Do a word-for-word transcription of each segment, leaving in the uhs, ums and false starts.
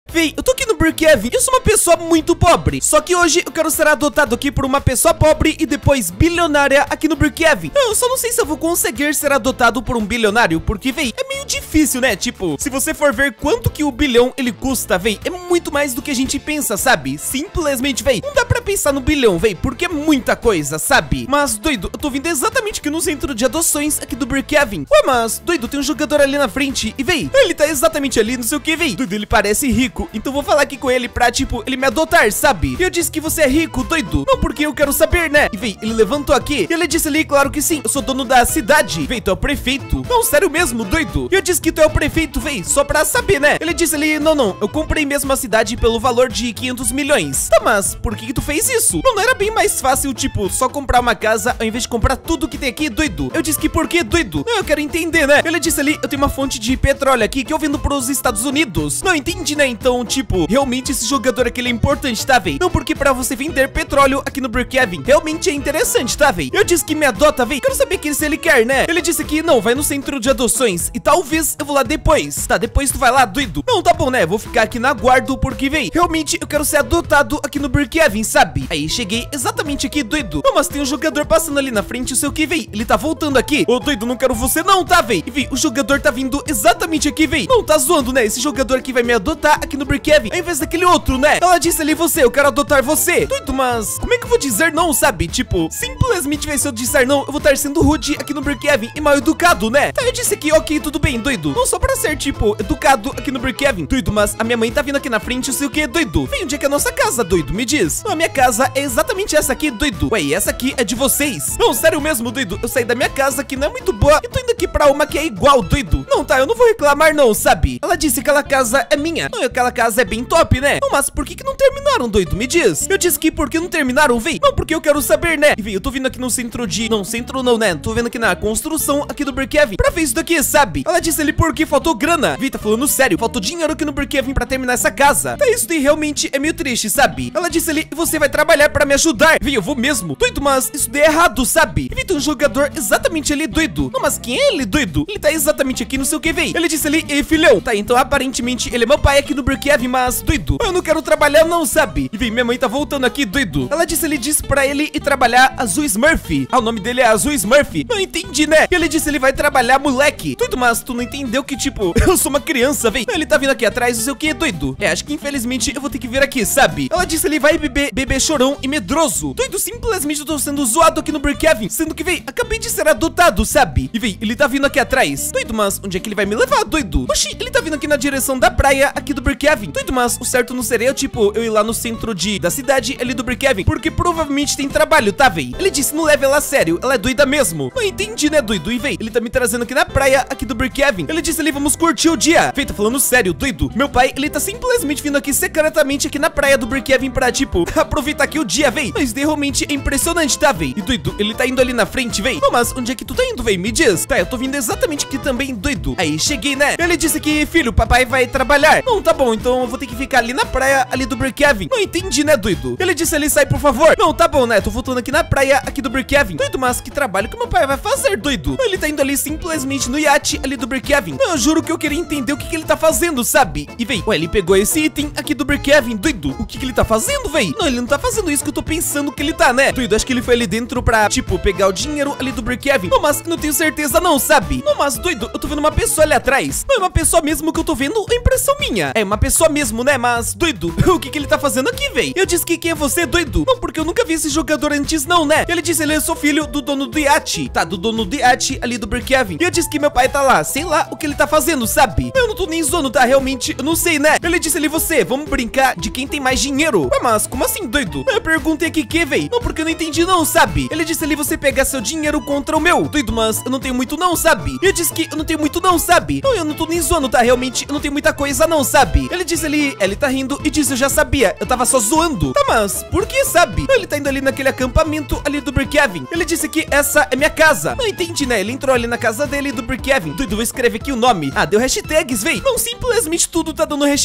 Véi, eu tô aqui no Brookhaven, eu sou uma pessoa muito pobre. Só que hoje eu quero ser adotado aqui por uma pessoa pobre e depois bilionária aqui no Brookhaven. Eu só não sei se eu vou conseguir ser adotado por um bilionário, porque, véi, é meio difícil, né? Tipo, se você for ver quanto que o bilhão ele custa, véi, é muito mais do que a gente pensa, sabe? Simplesmente, véi, não dá pra pensar no bilhão, véi, porque é muita coisa, sabe? Mas, doido, eu tô vindo exatamente aqui no centro de adoções aqui do Brookhaven. Ué, mas, doido, tem um jogador ali na frente e, véi, ele tá exatamente ali, não sei o que, véi. Doido, ele parece rico. Então vou falar aqui com ele pra, tipo, ele me adotar, sabe? Eu disse que você é rico, doido. Não porque eu quero saber, né? E, véi, ele levantou aqui e ele disse ali, claro que sim, eu sou dono da cidade. Véi, tu é o prefeito. Não, sério mesmo, doido. Eu disse que tu é o prefeito, véi, só pra saber, né? Ele disse ali, não, não, eu comprei mesmo a cidade pelo valor de quinhentos milhões. Tá, mas por que que tu fez isso? Não, não era bem mais fácil, tipo, só comprar uma casa ao invés de comprar tudo que tem aqui, doido? Eu disse que por que, doido? Eu quero entender, né? Ele disse ali, eu tenho uma fonte de petróleo aqui que eu vendo pros Estados Unidos. Não entendi, né? Então, tipo, realmente esse jogador aqui ele é importante, tá, véi? Não porque pra você vender petróleo aqui no Brookhaven realmente é interessante, tá, véi? Eu disse que me adota, véi. Quero saber que se ele quer, né? Ele disse que não, vai no centro de adoções e talvez eu vou lá depois. Tá, depois tu vai lá, doido? Não, tá bom, né? Vou ficar aqui na guarda porque, véi, realmente eu quero ser adotado aqui no Brookhaven, sabe? Aí cheguei exatamente aqui, doido. Não, mas tem um jogador passando ali na frente, eu sei o que, véi. Ele tá voltando aqui. Ô, doido, não quero você não, tá, véi? E, véi, o jogador tá vindo exatamente aqui, véi. Não, tá zoando, né? Esse jogador aqui vai me adotar aqui no Brookhaven, ao invés daquele outro, né? Ela disse ali, você, eu quero adotar você. Doido, mas como é que eu vou dizer não, sabe? Tipo, simplesmente, véi, se eu disser não, eu vou estar sendo rude aqui no Brookhaven e mal educado, né? Tá, eu disse aqui, ok, tudo bem, doido. Não só pra ser, tipo, educado aqui no Brookhaven, doido, mas a minha mãe tá vindo aqui na frente, eu sei o que, doido. Vem, onde é que é a nossa casa, doido? Me diz. Não, a minha casa é exatamente essa aqui, doido. Ué, e essa aqui é de vocês. Não, sério mesmo, doido. Eu saí da minha casa que não é muito boa e tô indo aqui pra uma que é igual, doido. Não, tá, eu não vou reclamar não, sabe? Ela disse que aquela casa é minha. Não, aquela casa é bem top, né? Não, mas por que que não terminaram, doido? Me diz. Eu disse que por que não terminaram, véi? Não, porque eu quero saber, né? E, véi, eu tô vindo aqui no centro de... Não, centro não, né? Tô vendo aqui na construção aqui do Brookhaven pra ver isso daqui, sabe? Ela disse ali porque faltou grana. Véi, tá falando sério. Faltou dinheiro aqui no Brookhaven pra terminar essa casa. Tá, isso daí realmente é meio triste, sabe? Ela disse ali, você vai trabalhar pra me ajudar. Véi, eu vou mesmo. Doido, mas isso daí é errado, sabe? E, véi, tem um jogador exatamente ali, doido. Não, mas quem é ele, doido? Ele tá exatamente aqui, não sei o que, véi. Ele disse ali, ei, filhão. Tá, então aparentemente ele é meu pai aqui no Brookhaven, mas, doido, eu não quero trabalhar não, sabe? E, véi, minha mãe tá voltando aqui, doido. Ela disse, ele disse pra ele ir trabalhar Azul Smurf. Ah, o nome dele é Azul Smurf. Não entendi, né? Ele disse, ele vai trabalhar moleque. Doido, mas tu não entendeu que, tipo, eu sou uma criança, véi. Ele tá vindo aqui atrás, não sei o que, doido. É, acho que infelizmente eu vou ter que vir aqui, sabe? Ela disse, ele vai beber, beber chorão e medroso. Doido, simplesmente eu tô sendo zoado aqui no Brookhaven, sendo que, véi, acabei de ser adotado, sabe? E, véi, ele tá vindo aqui atrás. Doido, mas onde é que ele vai me levar, doido? Oxi, ele tá vindo aqui na direção da praia aqui do Brookhaven. Doido, mas o certo não seria, tipo, eu ir lá no centro de, da cidade ali do Brookhaven, porque provavelmente tem trabalho, tá, véi? Ele disse, não leve ela a sério, ela é doida mesmo. Não entendi, né, doido? E, véi, ele tá me trazendo aqui na praia aqui do Brookhaven. Ele disse ali, vamos curtir o dia. Véi, tá falando sério, doido? Meu pai, ele tá simplesmente vindo aqui secretamente aqui na praia do Brookhaven pra, tipo, aproveitar aqui o dia, véi. Mas realmente é impressionante, tá, véi? E, doido, ele tá indo ali na frente, véi. Não, mas onde é que tu tá indo, véi? Me diz. Tá, eu tô vindo exatamente aqui também, doido. Aí, cheguei, né? Ele disse que, filho, papai vai trabalhar. Não, tá bom, então eu vou ter que ficar ali na praia ali do Brookhaven. Não entendi, né, doido? Ele disse ali, sai, por favor. Não, tá bom, né? Tô voltando aqui na praia aqui do Brookhaven. Doido, mas que trabalho que meu pai vai fazer, doido? Ele tá indo ali simplesmente no iate ali do Brookhaven. Não, eu juro que eu queria entender o que que ele tá fazendo, sabe? E, véi, ué, ele pegou esse item aqui do Brookhaven, doido. O que que ele tá fazendo, véi? Não, ele não tá fazendo isso que eu tô pensando que ele tá, né? Doido, acho que ele foi ali dentro pra, tipo, pegar o dinheiro ali do Brookhaven. Não, mas não tenho certeza não, sabe? Não, mas, doido, eu tô vendo uma pessoa ali atrás. Não, é uma pessoa mesmo que eu tô vendo, é impressão minha. É uma pessoa mesmo, né? Mas, doido, o que que ele tá fazendo aqui, véi? Eu disse que quem é você, doido? Não, porque eu nunca vi esse jogador antes não, né? Ele disse, ele é seu filho do dono do iate. Tá, do dono do iate ali do Brookhaven. E eu disse que meu pai tá lá, sei lá o que ele tá fazendo, sabe? Eu não tô nem zoando, tá? Realmente, eu não sei, né? Ele disse ali, você, vamos brincar de quem tem mais dinheiro. Ué, mas como assim, doido? Eu perguntei aqui que, véi? Não, porque eu não entendi não, sabe? Ele disse ali, você pegar seu dinheiro contra o meu. Doido, mas eu não tenho muito não, sabe? E eu disse que eu não tenho muito não, sabe? Não, eu não tô nem zoando, tá? Realmente, eu não tenho muita coisa não, sabe? Ele disse ali, ele tá rindo e disse, eu já sabia, eu tava só zoando. Tá, mas por que, sabe? Ele tá indo ali naquele acampamento ali do Brookhaven. Ele disse que essa é minha casa. Não entendi, né? Ele entrou ali na casa dele do Brookhaven. Doido, vou escrever aqui o nome. Ah, deu hashtags, véi. Não, simplesmente tudo tá dando hashtags,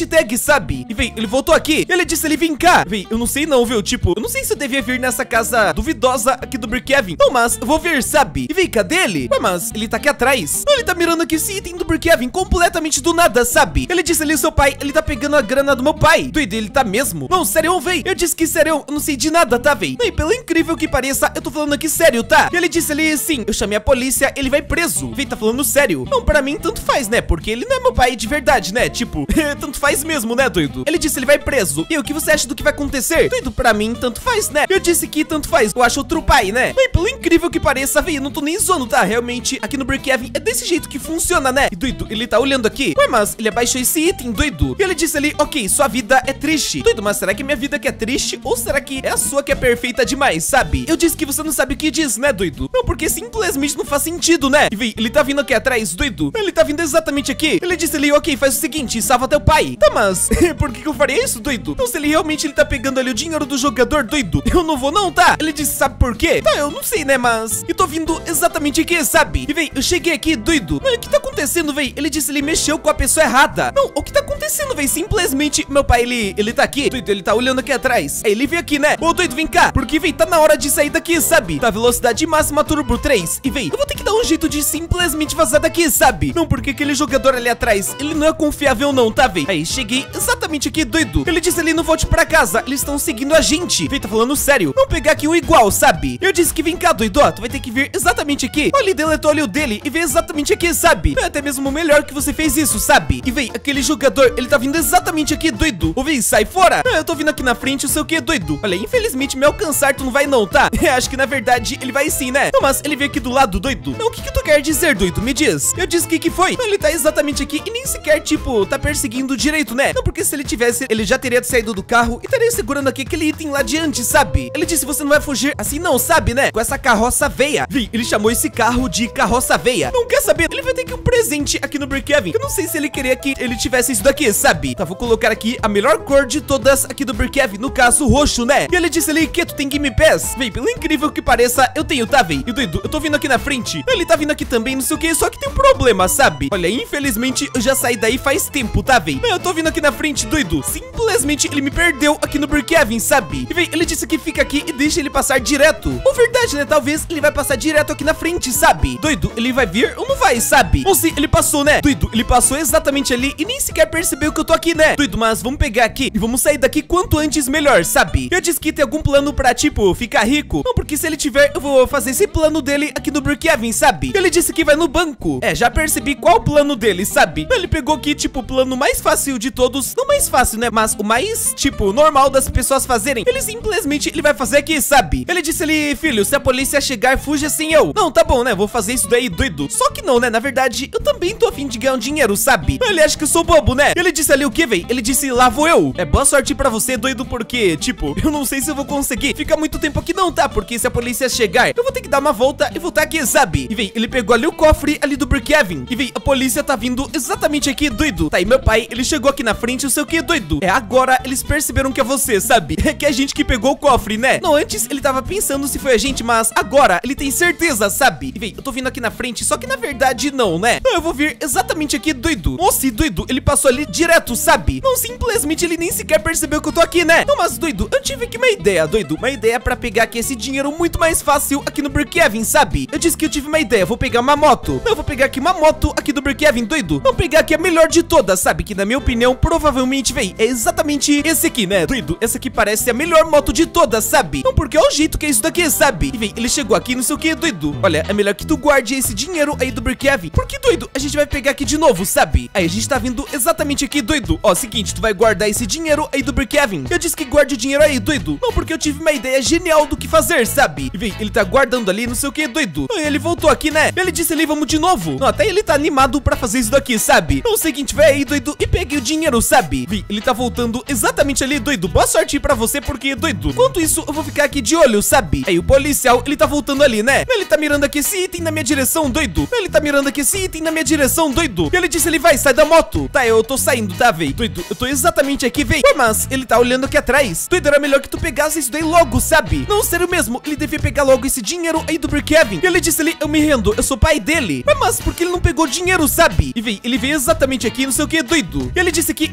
sabe? E, véi, ele voltou aqui. Ele disse ele, vem cá. Véi, eu não sei não, viu? Tipo, eu não sei se eu devia vir nessa casa duvidosa aqui do Brookhaven. Não, mas eu vou vir, sabe? E, véi, cadê ele? Ué, mas ele tá aqui atrás. Ele tá mirando aqui esse item do Brookhaven completamente do nada, sabe? Ele disse ali, seu pai, ele tá pegando a grana do meu pai. Doido, ele tá mesmo? Não, sério, véi. Eu disse que sério, eu não sei de nada, tá, véi? E pelo incrível que pareça, eu tô falando aqui sério, tá? E ele disse ali, sim, eu chamei a polícia, ele vai preso. Véi, tá falando sério? Não, pra mim tanto faz, né? Porque ele não é meu pai de verdade, né? Tipo, tanto faz mesmo, né, doido? Ele disse ele vai preso. E o que você acha do que vai acontecer? Doido, pra mim tanto faz, né? Eu disse que tanto faz, eu acho outro pai, né? E pelo incrível que pareça, véi, eu não tô nem zoando, tá? Realmente, aqui no Brookhaven é desse jeito que funciona, né? E doido, ele tá olhando aqui. Ué, mas ele abaixou esse item, doido. E ele disse ali, ok, sua vida é triste. Doido, mas será que minha vida que é triste? Ou será que é a sua que é perfeita demais, sabe? Eu disse que você não sabe o que diz, né, doido? Não, porque simplesmente não faz sentido, né? E véi, ele tá vindo aqui atrás, doido. Ele tá vindo exatamente aqui. Ele disse ali, ok, faz o seguinte, salva teu pai. Tá, mas por que que eu faria isso, doido? Não, se ele realmente ele tá pegando ali o dinheiro do jogador, doido, eu não vou não, tá? Ele disse, sabe por quê? Tá, eu não sei, né, mas eu tô vindo exatamente aqui, sabe? E véi, eu cheguei aqui, doido. Mas o que tá acontecendo, véi? Ele disse, ele mexeu com a pessoa errada. Não, o que tá acontecendo, véi? Simplesmente, meu pai, ele, ele tá aqui, doido, ele tá olhando aqui atrás. Aí ele veio aqui, né? Ô, doido, vem cá. Porque, véi, tá na hora de sair daqui, sabe? Tá velocidade máxima turbo três. E, véi, eu vou ter que dar um jeito de simplesmente vazar daqui, sabe? Não, porque aquele jogador ali atrás, ele não é confiável não, tá, véi? Aí, cheguei exatamente aqui, doido. Ele disse ali, não volte pra casa. Eles estão seguindo a gente. Véi, tá falando sério. Vamos pegar aqui um igual, sabe? Eu disse que vem cá, doido, ó. Tu vai ter que vir exatamente aqui. Olha, ele deletou ali o dele e veio exatamente aqui, sabe? É até mesmo melhor que você fez isso, sabe? E, véi, aquele jogador, ele tá vindo exatamente aqui, doido. Ô, véi, sai fora. É, eu tô vindo aqui na frente, eu sei o que, doido. Olha, infelizmente, me alcançar, tu não vai não, tá? É, acho que na verdade, ele vai sim, né? Não, mas ele veio aqui do lado, doido. Não, o que que tu quer dizer, doido? Me diz. Eu disse que que foi? Ele tá exatamente aqui e nem sequer, tipo, tá perseguindo direito, né? Não, porque se ele tivesse, ele já teria saído do carro e estaria segurando aqui aquele item lá diante, sabe? Ele disse, você não vai fugir assim não, sabe, né? Com essa carroça veia. Vi, ele chamou esse carro de carroça veia. Não quer saber? Ele vai ter que um presente aqui no Brookhaven. Eu não sei se ele queria que ele tivesse isso daqui, sabe? Tá, vou colocar aqui a melhor cor de todas aqui do Brookhaven, no caso, roxo, né? E ele disse ali, que tu tem Game Pass? Véi, pelo incrível que pareça, eu tenho, tá, véi? E doido, eu tô vindo aqui na frente. Ele tá vindo aqui também, não sei o que, só que tem um problema, sabe? Olha, infelizmente, eu já saí daí faz tempo, tá, véi? Eu tô vindo aqui na frente, doido. Simplesmente, ele me perdeu aqui no Brookhaven, sabe? E, véi, ele disse que fica aqui e deixa ele passar direto. Ou verdade, né? Talvez ele vai passar direto aqui na frente, sabe? Doido, ele vai vir ou não vai, sabe? Ou se ele passou, né? Doido, ele passou exatamente ali e nem sequer percebeu que eu tô aqui, né? Doido, mas vamos pegar aqui e vamos sair daqui quanto antes melhor, sabe? Eu disse que tem algum plano pra, tipo, ficar rico. Não, porque se ele tiver, eu vou fazer esse plano dele aqui no Brookhaven, sabe? Ele disse que vai no banco. É, já percebi qual o plano dele, sabe? Ele pegou aqui, tipo, o plano mais fácil de todos. Não mais fácil, né? Mas o mais, tipo, normal das pessoas fazerem. Ele simplesmente, ele vai fazer aqui, sabe? Ele disse ali, filho, se a polícia chegar, fuja sem eu. Não, tá bom, né? Vou fazer isso daí, doido. Só que não, né? Na verdade, eu também tô a fim de ganhar um dinheiro, sabe? Ele acha que eu sou bobo, né? Ele disse ali o que, véi? Ele disse, lá vou eu. É boa sorte pra você, doido, porque, tipo, eu não sei se eu vou conseguir ficar muito tempo aqui não, tá? Porque se a polícia chegar, eu vou ter que dar uma volta e voltar aqui, sabe? E, véi, ele pegou ali o cofre ali do Brookhaven. E, véi, a polícia tá vindo exatamente aqui, doido. Tá, e meu pai, ele chegou aqui na frente, eu sei o que, doido. É, agora eles perceberam que é você, sabe? É que é a gente que pegou o cofre, né? Não, antes ele tava pensando se foi a gente, mas agora ele tem certeza, sabe? E, véi, eu tô vindo aqui na frente, só que na verdade não, né? Não, eu vou vir exatamente aqui, doido. Nossa, doido, ele passou ali direto, sabe? Não, simplesmente ele nem sequer percebeu que eu tô aqui, né? Não, mas, doido, eu tive aqui uma ideia, doido. Uma ideia pra pegar aqui esse dinheiro muito mais fácil aqui no Brookhaven, sabe? Eu disse que eu tive uma ideia, vou pegar uma moto. Eu vou pegar aqui uma moto aqui do Brookhaven, doido. Vou pegar aqui a melhor de todas, sabe? Que na minha opinião, provavelmente, véi, é exatamente esse aqui, né? Doido, essa aqui parece a melhor moto de todas, sabe? Não, porque é o jeito que é isso daqui, sabe? E, véi, ele chegou aqui, não sei o que, doido. Olha, é melhor que tu guarde esse dinheiro aí do Brookhaven. Porque, doido, a gente vai pegar aqui de novo, sabe? Aí a gente tá vindo exatamente aqui, doido. Ó, seguinte, tu vai guardar esse dinheiro aí do Brookhaven. Eu disse que guarde o dinheiro aí, doido. Não, porque eu tive uma ideia genial do que fazer, sabe? E, véi, ele tá guardando ali, não sei o que, doido. Aí ele voltou aqui, né? Ele disse ali, vamos de novo. Não, até ele tá animado pra fazer isso daqui, sabe? Então, é o seguinte, vai aí, doido, e pegue o dinheiro, sabe? Véi, ele tá voltando exatamente ali, doido. Boa sorte pra você, porque, doido, enquanto isso, eu vou ficar aqui de olho, sabe? Aí o policial, ele tá voltando ali, né? Ele tá mirando aqui esse item na minha direção, doido. Ele tá mirando aqui esse item na minha direção, doido. E ele disse, ele vai, sai da moto. Tá, eu tô saindo, tá, véi? Doido, eu tô exatamente aqui, véi. Ué, mas ele tá olhando aqui atrás. Doido, era melhor que tu pegasse isso daí logo, sabe? Não, sério mesmo, ele devia pegar logo esse dinheiro aí do Brookhaven. E ele disse ali, eu me rendo, eu sou pai dele. Ué, mas por que ele não pegou dinheiro, sabe? E, véi, ele veio exatamente aqui, não sei o que, doido. E ele disse que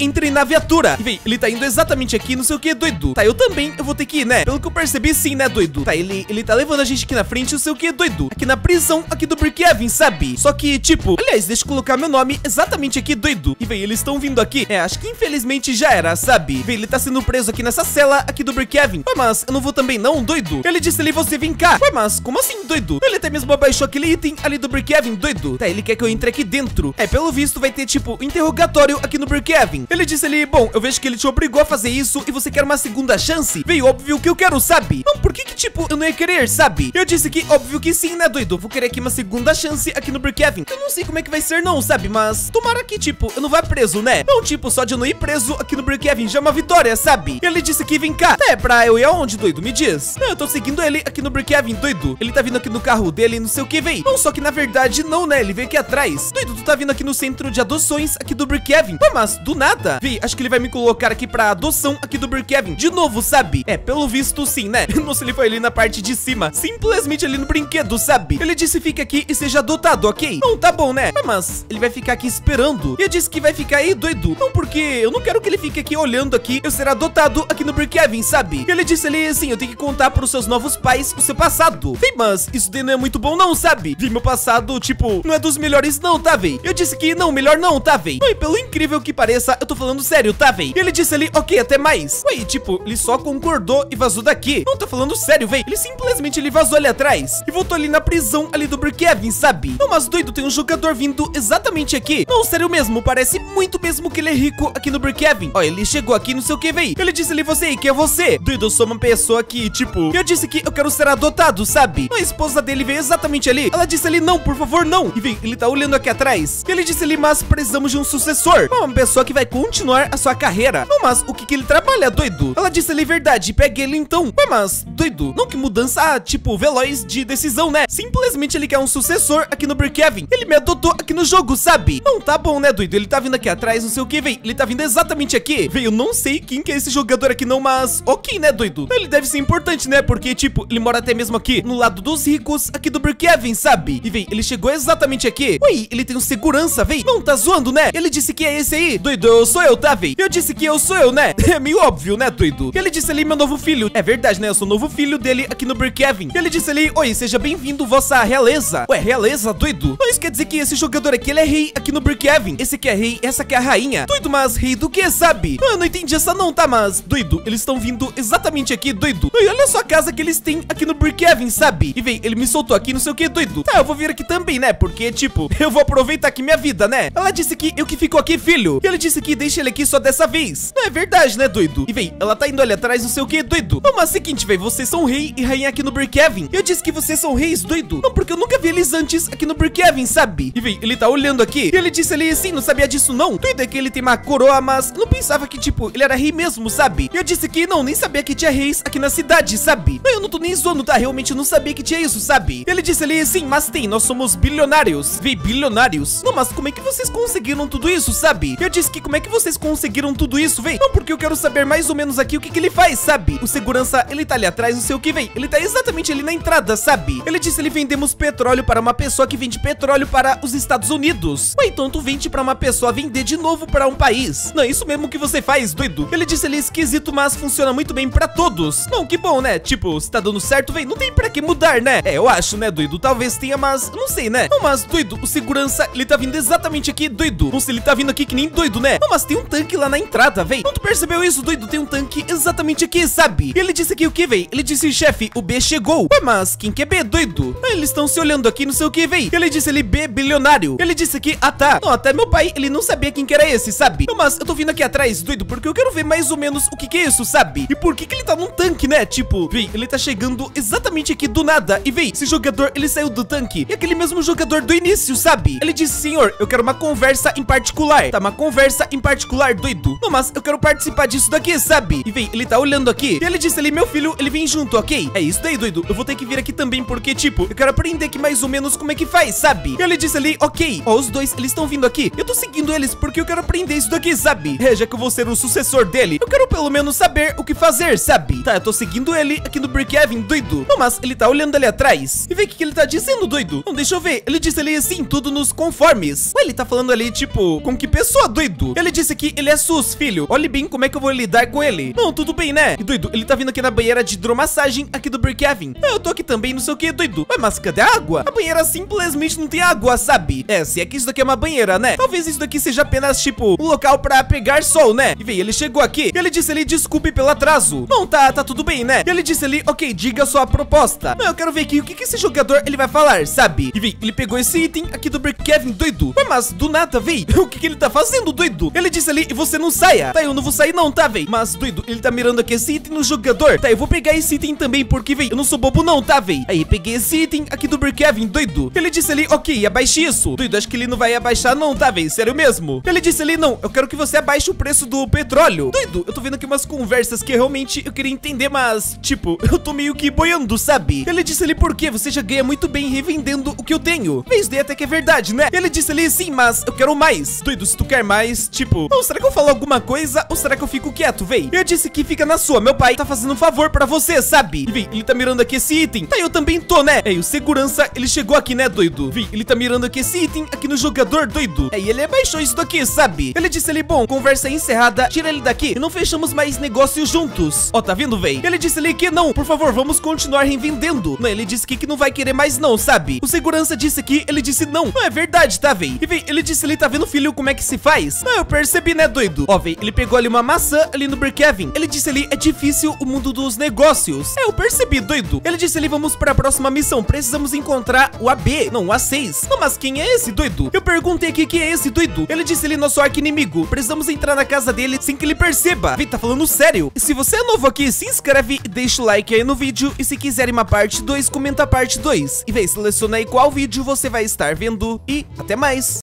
entre na viatura. E vem, ele tá indo exatamente aqui, não sei o que, doido. Tá, eu também, eu vou ter que ir, né? Pelo que eu percebi, sim, né, doido? Tá, ele, ele tá levando a gente aqui na frente, não sei o que, doido. Aqui na prisão, aqui do Brookhaven, sabe? Só que, tipo, aliás, deixa eu colocar meu nome exatamente aqui, doido. E vem, eles estão vindo aqui. É, acho que infelizmente já era, sabe? Vem, ele tá sendo preso aqui nessa cela aqui do Brookhaven. Ué, mas eu não vou também não, doido? Ele disse ali, você vem cá. Ué, mas como assim, doido? Ele até mesmo abaixou aquele item ali do Brookhaven, doido. Tá, ele quer que eu entre aqui dentro. É, pelo visto vai ter, tipo, interrogatório aqui no Brookhaven. Ele disse ali, bom, eu vejo que ele te obrigou a fazer isso e você quer uma segunda chance? Veio, óbvio que eu quero, sabe? Não, por que que, tipo, eu não ia querer, sabe? Eu disse que, óbvio que sim, né, doido? Eu vou querer aqui uma segunda chance aqui no Brookhaven. Eu não sei como é que vai ser não, sabe? Mas tomara que, tipo, eu não vá preso, né? Não, tipo, só de eu não ir preso aqui no Brookhaven já é uma vitória, sabe? Ele disse que vem cá. É, pra eu ir aonde, doido? Me diz. Não, eu tô seguindo ele aqui no Brookhaven, doido. Ele tá vindo aqui no carro dele, não sei o que, vem. Não, só que na verdade não, né? Ele veio aqui atrás. Doido, tu tá vindo aqui no centro de adoções aqui do Brookhaven. Ué, mas do nada. Vi, acho que ele vai me colocar aqui pra adoção aqui do Brookhaven. De novo, sabe? É, pelo visto sim, né? Não sei, ele foi ali na parte de cima. Simplesmente ali no brinquedo, sabe? Ele disse fique aqui e seja adotado, ok? Não, tá bom, né? Ué, mas ele vai ficar aqui esperando. E eu disse que vai ficar aí, doido. Não, porque eu não quero que ele fique aqui olhando aqui. Eu ser adotado aqui no Brookhaven, sabe? Ele disse ali assim, eu tenho que contar pros seus novos pais o seu passado. Vem, mas isso daí não é muito bom não, sabe? Vi, meu passado, tipo, não é dos melhores não, tá, véi? Eu disse que não, melhor não, tá, véi? E pelo incrível que pareça, eu tô falando sério, tá, véi? Ele disse ali, ok, até mais. Ué, tipo, ele só concordou e vazou daqui. Não, tô falando sério, véi? Ele simplesmente, ele vazou ali atrás e voltou ali na prisão ali do Brookhaven, sabe? Não, mas doido, tem um jogador vindo exatamente aqui. Não, sério mesmo, parece muito mesmo que ele é rico aqui no Brookhaven. Ó, ele chegou aqui, não sei o que, véi? Ele disse ali, você aí, quem é você? Doido, eu sou uma pessoa que, tipo, eu disse que eu quero ser adotado, sabe? A esposa dele veio exatamente ali. Ela disse ali, não, por favor, não. E vem, ele tá olhando aqui atrás. Ele disse ali, mas precisamos de um sucessor. Uma pessoa que vai continuar a sua carreira. Não, mas o que que ele trabalha, doido? Ela disse ali, verdade, pegue ele então. Ué, mas, doido, não que mudança, ah, tipo, veloz de decisão, né? Simplesmente ele quer um sucessor aqui no Brookhaven. Ele me adotou aqui no jogo, sabe? Não, tá bom, né, doido? Ele tá vindo aqui atrás, não sei o que, vem. Ele tá vindo exatamente aqui. Vem, eu não sei quem que é esse jogador aqui não, mas ok, né, doido? Ele deve ser importante, né? Porque, tipo, ele mora até mesmo aqui no lado dos ricos aqui do Brookhaven, sabe? E vem, ele chegou exatamente aqui. Ui, ele tem um segurança, vem. Não, tá zoando, né? Ele disse que é esse aí. Doido, eu sou eu, tá, vem? Eu disse que eu sou eu, né? É meio óbvio, né, doido? Ele disse ali, meu novo filho. É verdade, né? Eu sou o novo filho dele aqui no Brookhaven. Ele disse ali, oi, seja bem-vindo, vossa realeza. Ué, realeza, doido? Não, isso quer dizer que esse jogador aqui, ele é rei aqui no Brookhaven. Esse aqui é rei, essa aqui é a rainha. Doido, mas rei do que, sabe? Ah, eu não entendi essa não, tá? Mas, doido, eles estão vindo exatamente aqui, doido. E olha só a casa que eles têm aqui no Brookhaven, sabe? E vem, ele me soltou aqui, não sei o que, doido. Tá, eu vou vir aqui também, né? Porque, tipo, eu vou aproveitar aqui minha vida, né? Ela disse que eu que fico aqui, filho. E ele disse que deixa ele aqui só dessa vez. Não é verdade, né, doido? E vem, ela tá indo ali atrás, não sei o que, doido. Não, mas seguinte, véi, vocês são rei e rainha aqui no Brookhaven. Eu disse que vocês são reis, doido. Não, porque eu nunca vi eles antes aqui no Brookhaven, sabe? E vem, ele tá olhando aqui. E ele disse ali, sim, não sabia disso não. Doido é que ele tem uma coroa, mas eu não pensava que, tipo, ele era rei mesmo, sabe? E eu disse que não, nem sabia que tinha reis aqui na cidade, sabe? Não, eu não tô nem zoando, tá? Realmente eu não sabia que tinha isso, sabe? Ele disse ali, sim, mas tem, nós somos bilionários. Vem, bilionários. Não, mas como é que vocês conseguiram tudo isso, sabe? Eu disse que como é que vocês conseguiram tudo isso, vem? Não, porque eu quero saber mais ou menos aqui o que que ele faz, sabe? O segurança, ele tá ali atrás, não sei o que, vem. Ele tá exatamente ali na entrada, sabe? Ele disse, ele vendemos petróleo para uma pessoa que vende petróleo para os Estados Unidos. Ué, então tu vende para uma pessoa vender de novo para um país. Não, é isso mesmo que você faz, doido. Ele disse, ele é esquisito, mas funciona muito bem pra todos. Não, que bom, né? Tipo, se tá dando certo, vem, não tem pra que mudar, né? É, eu acho, né, doido? Talvez tenha, mas não sei, né? Não, mas, doido, o segurança, ele tá vindo exatamente aqui, doido. Não sei, ele tá vindo aqui que nem doido, né? Não, mas tem um tanque lá na entrada, vem. Não, tu percebeu isso, doido? Tem um tanque exatamente aqui, sabe? E ele disse aqui o que, vem? Ele disse, chefe, o B chegou. Ué, mas quem que é B, doido? Ah, eles estão se olhando aqui, não sei o que, vem. Ele disse ele B, bilionário. Ele disse aqui, ah, tá. Não, até meu pai, ele não sabia quem que era esse, sabe? Não, mas eu tô vindo aqui atrás, doido, porque eu quero ver mais ou menos o que que é isso, sabe? E por que que ele tá num tanque, né? Tipo, vem, ele tá chegando exatamente aqui do nada. E vem, esse jogador, ele saiu do tanque. E aquele mesmo jogador do início, sabe? Ele disse, senhor, eu quero uma conversa em particular. Tá, uma conversa em particular, doido. Não, mas eu quero participar disso daqui, sabe? E vem, ele tá olhando aqui. E ele disse ali, meu filho, ele vem junto, ok? É isso daí, doido. Eu vou ter que vir aqui também, porque, tipo, eu quero aprender aqui mais ou menos como é que faz, sabe? E ele disse ali, ok. Ó, os dois, eles estão vindo aqui. Eu tô seguindo eles porque eu quero aprender isso daqui, sabe? É, já que eu vou ser o sucessor dele, eu quero pelo menos saber o que fazer, sabe? Tá, eu tô seguindo ele aqui no Brookhaven, doido. Não, mas ele tá olhando ali atrás. E vê o que, que ele tá dizendo, doido. Não, deixa eu ver. Ele disse ali assim, tudo nos conformes. Ué, ele tá falando ali, tipo, com que pessoa, doido? Ele disse que ele é sus, filho. Olhe bem como é que eu vou lidar com ele. Não, tudo bem, né? E doido, ele tá vindo aqui na banheira de hidromassagem aqui do Brookhaven. Eu tô aqui também, não sei o que, doido. Ué, mas cadê a água? A banheira simplesmente não tem água, sabe? É, se é que isso daqui é uma banheira, né? Talvez isso daqui seja apenas, tipo, um local pra pegar sol, né? E vem, ele chegou aqui e ele disse ali, desculpe pelo atraso. Não, tá, tá tudo bem, né? E ele disse ali, ok, diga a sua proposta. Não, eu quero ver aqui o que que esse jogador, ele vai falar, sabe? E vem, ele pegou esse item aqui do Brookhaven, doido. Ué, mas do nada, vem. O que que ele tá fazendo, doido? Ele disse ali, e você não saia. Tá, eu não vou sair não, tá, vem? Mas, doido, ele tá mirando aqui esse item no jogador. Tá, eu vou pegar esse item também, porque, vem, eu não sou bobo não, tá, vem? Aí, peguei esse item aqui do Brookhaven, doido. Ele disse ali, ok, abaixe isso. Doido, acho que ele não vai abaixar não, tá, vem? Sério mesmo? Ele disse ali, não, eu quero que você abaixe o preço do petróleo. Doido, eu tô vendo aqui umas conversas que realmente eu queria entender, mas, tipo, eu tô meio que boiando, sabe? Ele disse ali, por quê? Você já ganha muito bem revendendo o que eu tenho. Vê, isso daí até que é verdade, né? Ele disse ali, sim, mas eu quero mais. Doido, se tu quer mais, tipo, oh, será que eu falo alguma coisa ou será que eu fico quieto, véi? Eu disse que fica na sua, meu pai tá fazendo um favor pra você, sabe? E vem, ele tá mirando aqui esse item. Tá, eu também tô, né? É, e o segurança, ele chegou aqui, né, doido? Vem, ele tá mirando aqui esse item aqui no jogador, doido. É, e ele abaixou isso daqui, sabe? Ele disse ali, bom, conversa encerrada, tira ele daqui e não fechamos mais negócios juntos. Ó, tá vendo, véi? Ele disse ali que não, por favor, vamos continuar revendendo. Não, ele disse que, que não vai querer mais não, sabe? O segurança disse aqui, ele disse não. Não é verdade, tá, véi? E vem, ele disse ali, tá vendo, filho, como é que se faz? Não, eu percebi, né, doido? Ó, véi, ele pegou ali uma maçã ali no Brookhaven. Ele disse ali, é difícil o mundo dos negócios. É, eu percebi, doido. Ele disse ali, vamos para a próxima missão. Precisamos encontrar o A B. Não, o A seis. Não, mas quem é esse, doido? Eu perguntei aqui quem é esse, doido. Ele disse ali, nosso arqui-inimigo. Precisamos entrar na casa dele sem que ele perceba. Vem, tá falando sério? E se você é novo aqui, se inscreve e deixa o like aí no vídeo. E se quiserem uma parte dois, comenta a parte dois. E vem, seleciona aí qual vídeo você vai estar vendo. E até mais.